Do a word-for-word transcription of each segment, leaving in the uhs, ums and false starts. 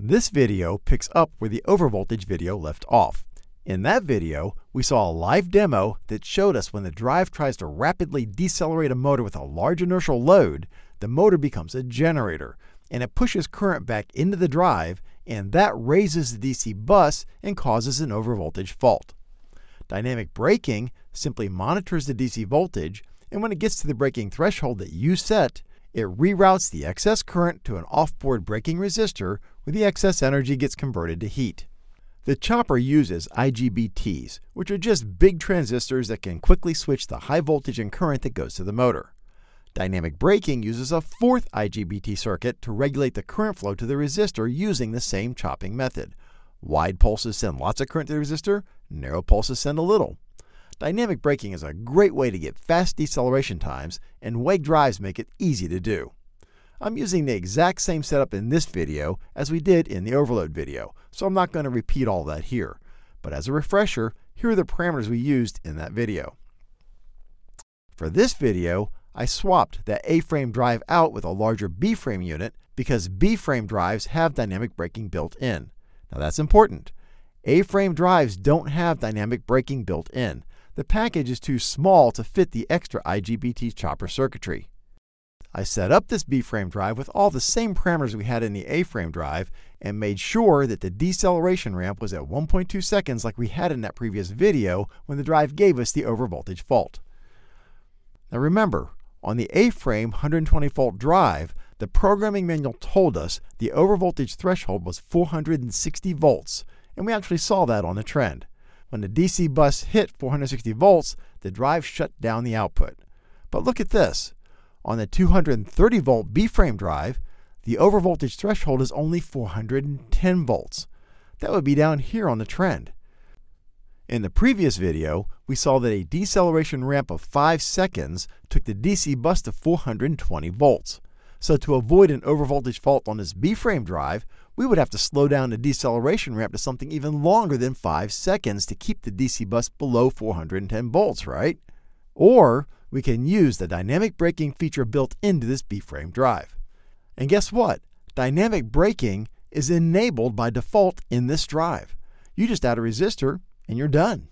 This video picks up where the overvoltage video left off. In that video, we saw a live demo that showed us when the drive tries to rapidly decelerate a motor with a large inertial load, the motor becomes a generator, and it pushes current back into the drive, and that raises the D C bus and causes an overvoltage fault. Dynamic braking simply monitors the D C voltage, and when it gets to the braking threshold that you set, it reroutes the excess current to an off-board braking resistor where the excess energy gets converted to heat. The chopper uses I G B Ts, which are just big transistors that can quickly switch the high voltage and current that goes to the motor. Dynamic braking uses a fourth I G B T circuit to regulate the current flow to the resistor using the same chopping method. Wide pulses send lots of current to the resistor, narrow pulses send a little. Dynamic braking is a great way to get fast deceleration times, and W E G drives make it easy to do. I'm using the exact same setup in this video as we did in the overload video, so I'm not going to repeat all that here. But as a refresher, here are the parameters we used in that video. For this video, I swapped that A-frame drive out with a larger B-frame unit because B-frame drives have dynamic braking built in. Now that's important. A-frame drives don't have dynamic braking built in. The package is too small to fit the extra I G B T chopper circuitry. I set up this B-frame drive with all the same parameters we had in the A-frame drive and made sure that the deceleration ramp was at one point two seconds like we had in that previous video when the drive gave us the overvoltage fault. Now remember, on the A-frame one hundred twenty volt drive, the programming manual told us the overvoltage threshold was four hundred sixty volts, and we actually saw that on the trend. When the D C bus hit four hundred sixty volts, the drive shut down the output. But look at this. On the two hundred thirty volt B-frame drive, the overvoltage threshold is only four hundred ten volts. That would be down here on the trend. In the previous video, we saw that a deceleration ramp of five seconds took the D C bus to four hundred twenty volts. So to avoid an overvoltage fault on this B-frame drive, we would have to slow down the deceleration ramp to something even longer than five seconds to keep the D C bus below four hundred ten volts, right? Or we can use the dynamic braking feature built into this B-frame drive. And guess what? Dynamic braking is enabled by default in this drive. You just add a resistor and you're done.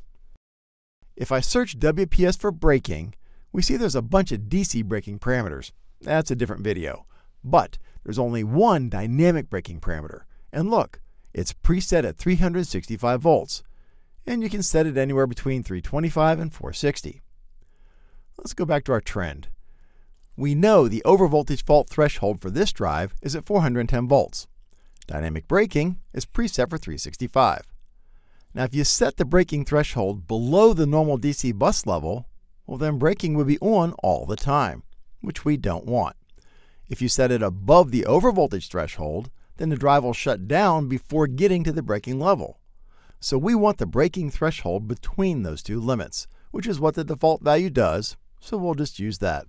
If I search W P S for braking, we see there's a bunch of D C braking parameters. That's a different video. But there's only one dynamic braking parameter. And look, it's preset at three hundred sixty-five volts. And you can set it anywhere between three twenty-five and four sixty. Let's go back to our trend. We know the overvoltage fault threshold for this drive is at four hundred ten volts. Dynamic braking is preset for three sixty-five. Now if you set the braking threshold below the normal D C bus level, well then braking would be on all the time, which we don't want. If you set it above the overvoltage threshold, then the drive will shut down before getting to the braking level. So we want the braking threshold between those two limits, which is what the default value does, so we'll just use that.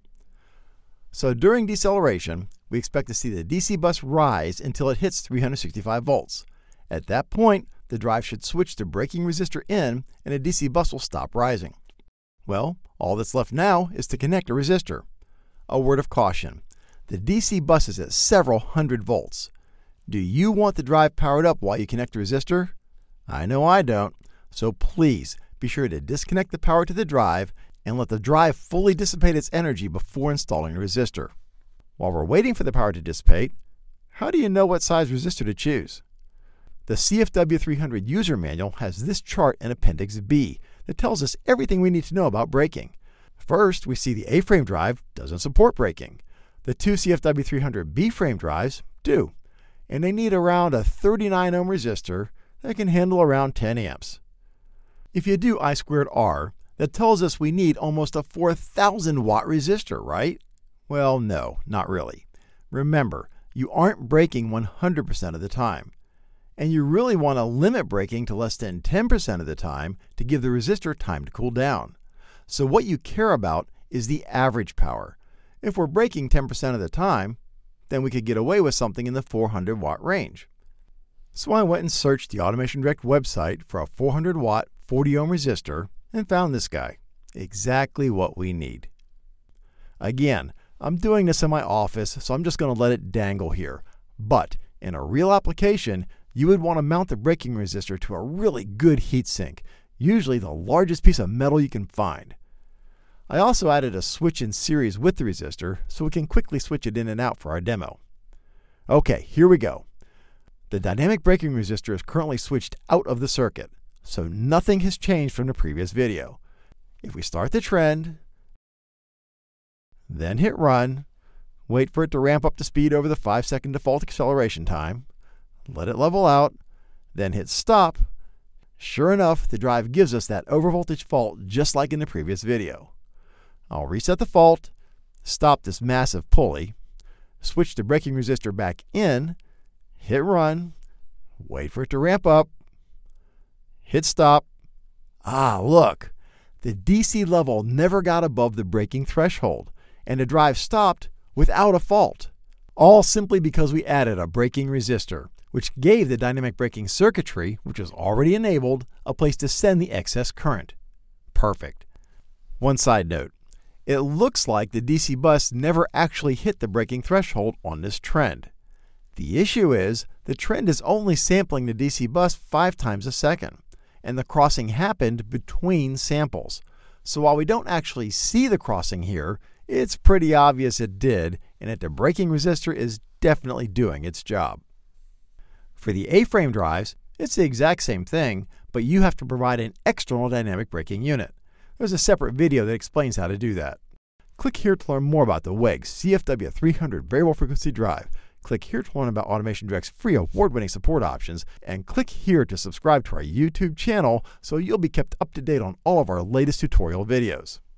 So during deceleration, we expect to see the D C bus rise until it hits three hundred sixty-five volts. At that point, the drive should switch to braking resistor in and the D C bus will stop rising. Well, all that's left now is to connect a resistor. A word of caution. The D C bus is at several hundred volts. Do you want the drive powered up while you connect the resistor? I know I don't. So please be sure to disconnect the power to the drive and let the drive fully dissipate its energy before installing a resistor. While we're waiting for the power to dissipate, how do you know what size resistor to choose? The C F W three hundred user manual has this chart in Appendix B that tells us everything we need to know about braking. First, we see the A-frame drive doesn't support braking. The two C F W three hundred B-frame drives do, and they need around a thirty-nine ohm resistor that can handle around ten amps. If you do I squared R, that tells us we need almost a four thousand watt resistor, right? Well, no, not really. Remember, you aren't braking one hundred percent of the time, and you really want to limit braking to less than ten percent of the time to give the resistor time to cool down. So what you care about is the average power. If we're braking ten percent of the time, then we could get away with something in the four hundred watt range. So I went and searched the Automation Direct website for a four hundred watt forty ohm resistor and found this guy. Exactly what we need. Again, I'm doing this in my office, so I'm just going to let it dangle here. But In a real application, you would want to mount the braking resistor to a really good heatsink, usually the largest piece of metal you can find. I also added a switch in series with the resistor so we can quickly switch it in and out for our demo. Okay, here we go. The dynamic braking resistor is currently switched out of the circuit, so nothing has changed from the previous video. If we start the trend, then hit run, wait for it to ramp up to speed over the five second default acceleration time, let it level out, then hit stop, sure enough, the drive gives us that overvoltage fault just like in the previous video. I'll reset the fault, stop this massive pulley, switch the braking resistor back in, hit run, wait for it to ramp up, hit stop. Ah, look, the D C level never got above the braking threshold, and the drive stopped without a fault. All simply because we added a braking resistor, which gave the dynamic braking circuitry, which was already enabled, a place to send the excess current. Perfect. One side note. It looks like the D C bus never actually hit the braking threshold on this trend. The issue is the trend is only sampling the D C bus five times a second, and the crossing happened between samples. So while we don't actually see the crossing here, it's pretty obvious it did, and that the braking resistor is definitely doing its job. For the A-frame drives, it's the exact same thing, but you have to provide an external dynamic braking unit. There's a separate video that explains how to do that. Click here to learn more about the W E G C F W three hundred variable frequency drive. Click here to learn about Automation Direct's free award-winning support options, and click here to subscribe to our YouTube channel so you'll be kept up to date on all of our latest tutorial videos.